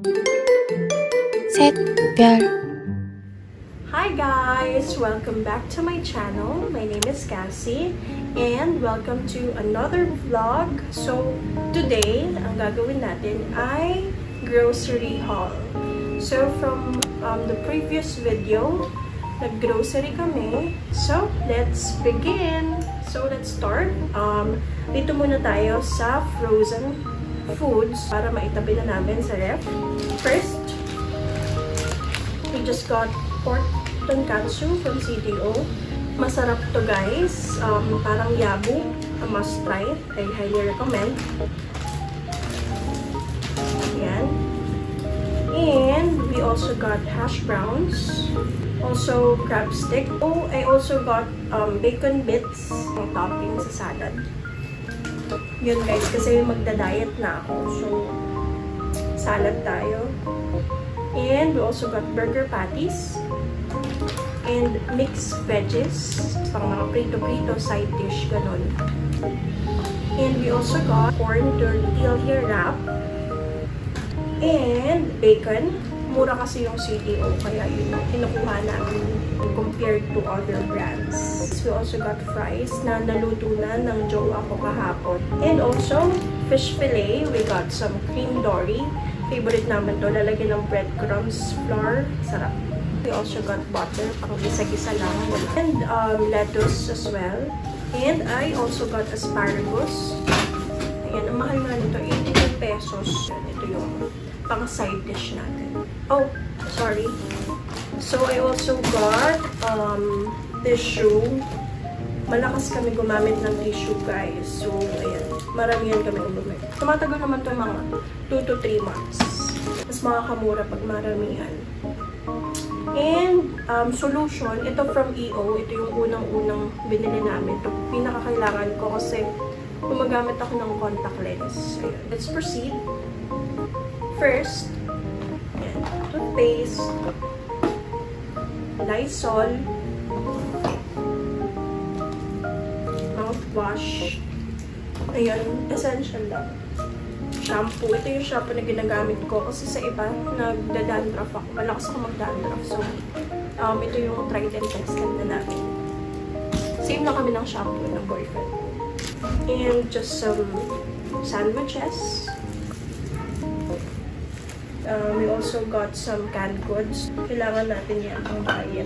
셋, 별. Hi guys! Welcome back to my channel. My name is Cassie and welcome to another vlog. So today, ang gagawin natin ay grocery haul. So from the previous video, nag-grocery kami. So let's begin! So let's start. Dito muna tayo sa frozen foods para maitabi na namin sa ref. First, we just got pork tonkatsu from CDO. Masarap to guys. Parang yabu. A must try. I highly recommend. Ayan. And we also got hash browns. Also crab stick. Oh, I also got bacon bits. Ang topping sa salad. Yun guys, kasi magda-diet na ako. So, salad tayo. And we also got burger patties. And mixed veggies, pang mga prito-prito, side dish, ganun. And we also got corn tortilla wrap. And bacon. Mura kasi yung CDO, kaya yun yung kinukuha namin compared to other brands. We also got fries na naluto na ng jowa ko kahapon. And also, fish fillet. We got some cream dory. Favorite naman to. Lalagyan ng breadcrumbs, flour. Sarap. We also got butter, pang gisa-gisa lang. And lettuce as well. And I also got asparagus. Ayan, ang mahal nga nito, 82 pesos. Ito yung pang side dish natin. Oh, sorry. So, I also got tissue. Malakas kami gumamit ng tissue, guys. So, ayan. Maramihan kami gumamit. Tumatagal naman ito mga 2 to 3 months. Mas makakamura pag maramihan. And, solution, ito from EO, ito yung unang-unang binili namin. Ito, pinakakailangan ko kasi gumagamit ako ng contact lens. Ayan. Let's proceed. First, ayan, toothpaste, Lysol, mouthwash, ayan, essential lang. Shampoo. Ito yung shampoo na ginagamit ko kasi sa iba, nagda-dandruff ako. Malakas ako mag-dandruff. So, ito yung tried and tested na namin. Same lang kami ng shampoo ng boyfriend. And just some sandwiches. We also got some canned goods. Kailangan natin yan ang diet.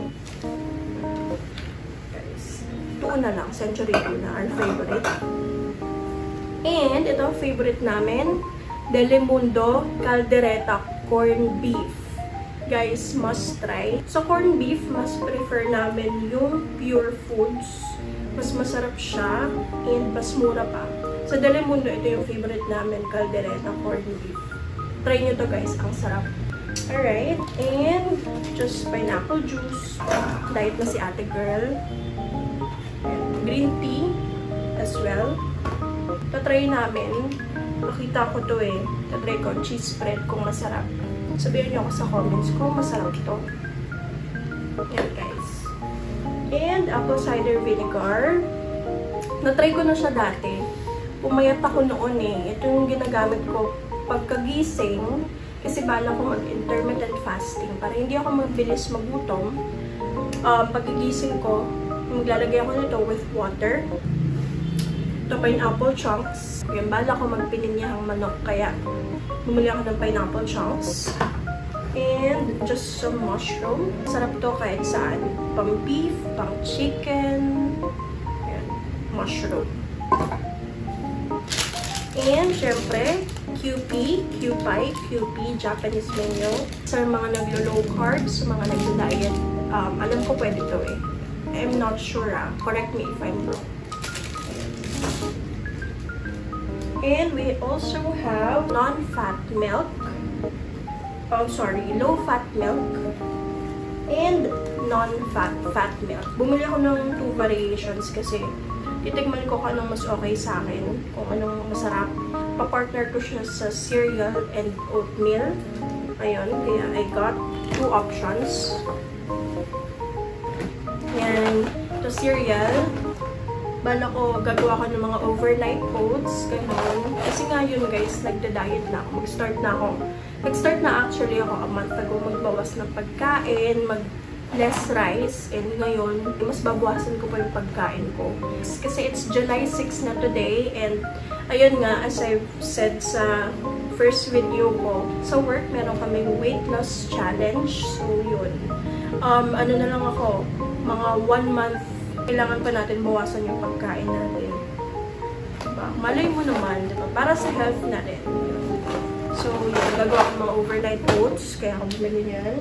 Guys, tuna lang. Century tuna, our favorite. And ito ang favorite namin, Delimundo Caldereta corn beef. Guys, must try. So, corn beef, mas prefer namin yung pure foods. Mas masarap siya and mas mura pa. Sa Delimundo, ito yung favorite namin, Caldereta corn beef. Try nyo to guys, ang sarap. Alright, and just pineapple juice. Diet na si ate girl. And green tea as well. Tatry namin. Nakita ko to eh. Tatry ko cheese spread kung masarap. Sabihin nyo ako sa comments kung masarap to. Yan guys. And apple cider vinegar. Natry ko na siya dati. Pumayat ako noon eh. Ito yung ginagamit ko pagkagising. Kasi bala ko mag-intermittent fasting. Para hindi ako mabilis magutom. Pagkagising ko, maglalagay ako nito with water. Ito, pineapple chunks. Yan, bala ko magpininyahang manok. Kaya, bumili ako ng pineapple chunks. And just some mushroom. Sarap to kahit saan. Pang beef, pang chicken. Yan, mushroom. And, syempre, QP, Japanese menu. Sa mga naglo-low carbs, sa mga naglo-diet, alam ko pwede to eh. I'm not sure Correct me if I'm wrong. And we also have non-fat milk. Low-fat milk. And non-fat milk. Bumili ako ng 2 variations kasi titigman ko kung anong mas okay sa akin. Kung anong masarap. Pa-partner ko siya sa cereal and oatmeal. Ayun, kaya I got 2 options. Yan. Ito cereal. Bala ko, gagawa ko ng mga overnight oats, ganun. Kasi nga yun guys, nagda-diet na ako. Mag-start na ako Nag-start na actually ako a month ago magbawas ng pagkain, less rice, and ngayon, mas babawasan ko pa yung pagkain ko. Kasi it's July 6 na today, and ayun nga, as I've said sa first video ko, sa work, meron kaming weight loss challenge. So, yun. Ano na lang ako, mga 1 month, kailangan pa natin bawasan yung pagkain natin. Diba? Malay mo naman, diba? Para sa health na rin. So, yun. Gagawa ko mga overnight oats, kaya ako bumili niyan.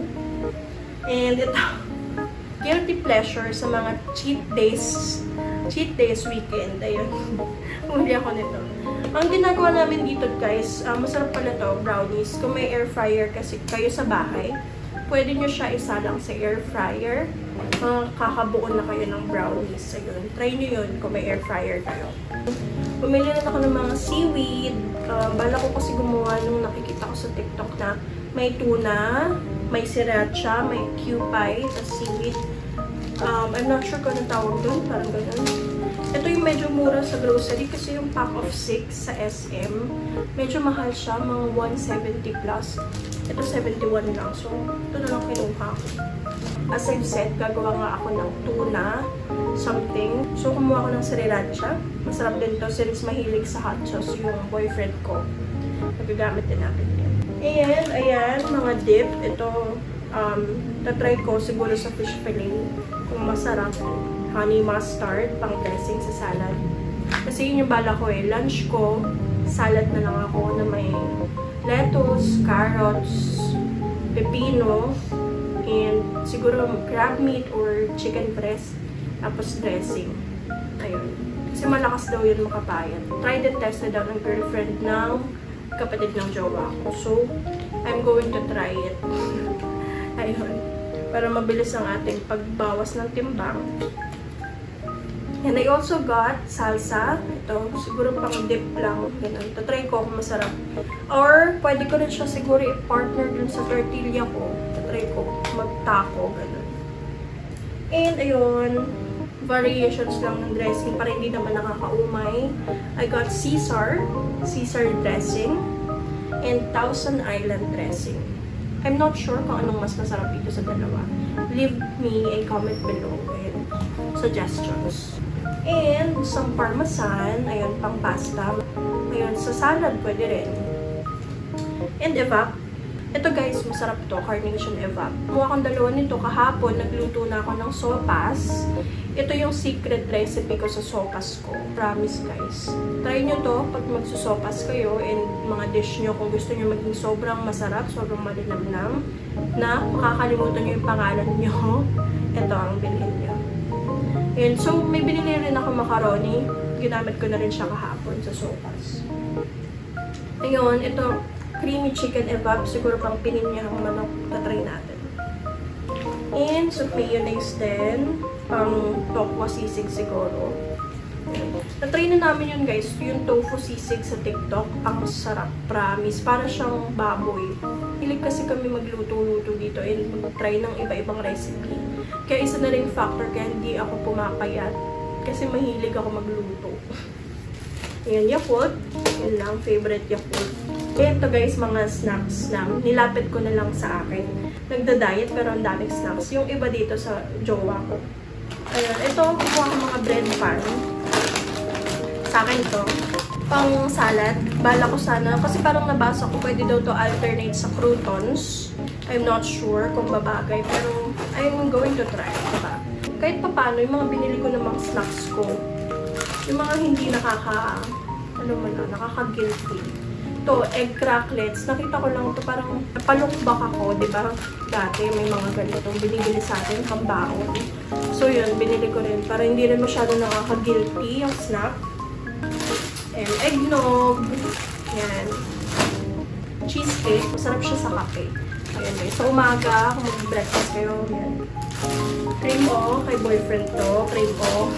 And ito, guilty pleasure sa mga cheat days weekend. Ayun, huli ako nito. Ang ginagawa namin dito guys, masarap pala to, brownies. Kung may air fryer kasi kayo sa bahay, pwede nyo siya isalang sa air fryer. Kakabuo na kayo ng brownies. Ayun, try nyo yun kung may air fryer kayo. Bumili na ako ng mga seaweed. Bala ko kasi gumawa nung nakikita ko sa TikTok na may tuna, may sriracha, may cupay, tapos seaweed. I'm not sure kung anong tawag doon, parang ganun. Ito yung medyo mura sa grocery kasi yung pack of 6 sa SM, medyo mahal siya, mga 170 plus. Ito 71 lang, so ito na lang kinuha. As I've said, gagawa nga ako ng tuna, something. So kumuha ko ng sriracha. Masarap din to since mahilig sa hot sauce yung boyfriend ko. Nagagamit din natin yan. And, ayan, mga dip. Ito, tatry ko siguro sa fish fillet. Kung masarap, honey mustard, pang dressing sa salad. Kasi yun yung bala ko eh. Lunch ko, salad na lang ako na may lettuce, carrots, pepino, and siguro crab meat or chicken breast, tapos dressing. Ayun. Kasi malakas daw yun makapayat. Tried and tested daw ng girlfriend ng kapatid ng jowa ko. So, I'm going to try it. Ayun. Para mabilis ang ating pagbawas ng timbang. And I also got salsa. Ito, siguro pang dip lang. Ganun. Tatry ko kung masarap. Or, pwede ko rin siya siguro i-partner dun sa tortilla ko. Tatry ko mag-taco. Ganun. And, ayun. Variations lang ng dressing para hindi naman nakakaumay. I got Caesar dressing, and Thousand Island dressing. I'm not sure kung anong mas masarap dito sa dalawa. Leave me a comment below with suggestions. And some parmesan, ayun, pang pasta. Ayun, sa salad pwede rin. And evap. Ito guys, masarap to, carnation evap. Kumuha akong dalawa nito kahapon, nagluto na ako ng sopas. Ito yung secret recipe ko sa sopas ko. Promise guys. Try nyo to pag magsusopas kayo and mga dish nyo kung gusto nyo maging sobrang masarap, sobrang malinamnam, na makakalimutan nyo yung pangalan nyo. Ito ang bilhin nyo. And so, may binili rin ako macaroni. Ginamit ko na rin siya kahapon sa sopas. Ayun, ito creamy chicken evap, siguro pang pininyahang manok, tatry natin. And so mayonnaise din, pang tokwa sisig siguro. Natry na namin yun guys, yung tofu sisig sa TikTok, ang sarap, promise. Para siyang baboy. Hilig kasi kami magluto-luto dito and mag-try ng iba-ibang recipe. Kaya isa na rin factor kaya hindi ako pumapayat. Kasi mahilig ako magluto. Ayan, Yakult. Yun lang, favorite Yakult. Ito guys, mga snacks lang. Nilapit ko na lang sa akin. Nagda-diet pero ang daming snacks. Yung iba dito sa jowa ko. Ayan, ito, kukuha ko mga bread pan. Sa akin to. Pang salad. Bala ko sana. Kasi parang nabasa ko, pwede daw to alternate sa croutons. I'm not sure kung babagay. Pero I'm going to try. Diba? Kahit papano, yung mga binili ko ng mga snacks ko. Yung mga hindi nakaka-guilty. To, egg cracklets. Nakita ko lang to parang napalukbak ako, di ba? Dati may mga ganitong binibili sa atin, pambaon. So yun, binili ko rin. Para hindi rin masyado nakaka-guilty yung snack. And eggnog. Yan. Cheesecake. Masarap siya sa kape. Ayan guys. Sa umaga, kung mag-breakfast kayo, yan. Cream o. Kay boyfriend to. Cream o.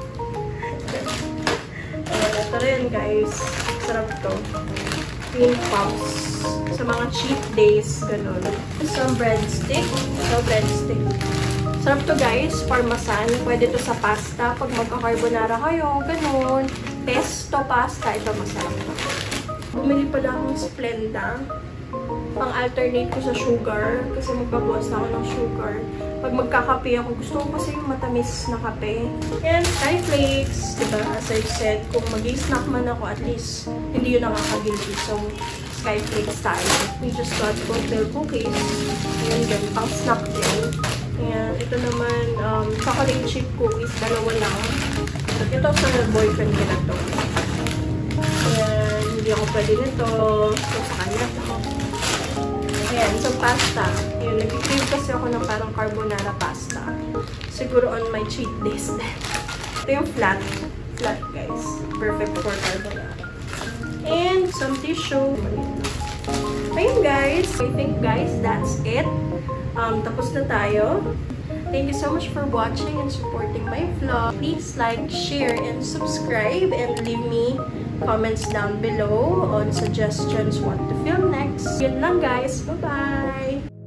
Ito rin guys. Sarap to. Cream puffs. Sa mga cheat days, ganun. Some breadstick. So, breadstick. Sarap to guys. Parmesan. Pwede to sa pasta. Pag magka-carbonara kayo, ganun. Pesto pasta. Ito masarap to. Bumili pala akong Splenda. pang-alternate ko sa sugar. Kasi magbabawas na ako ng sugar. Pag magkakape ako, gusto ko kasi yung matamis na kape. And Sky Flakes, diba? As I said, kung mag-snack man ako, at least hindi yun nakakagilty. So, Sky Flakes tayo. We just got hotel cookies. And then, pang-snack din. Ayan, ito naman, chocolate chip cookies, dalawa lang. At ito sa boyfriend ko na to. Ayan, hindi ako pwede nito. So, sa kanya to. Ayan, so pasta. Ayan, nag-crave kasi ako ng parang carbonara pasta. Siguro on my cheat days din. Ito yung flat. Flat, guys. Perfect for carbonara. And some tissue. Ayun, guys. I think, guys, that's it. Tapos na tayo. Thank you so much for watching and supporting my vlog. Please like, share, and subscribe. And leave me comments down below on suggestions what to film next. Yun lang, guys. Bye-bye!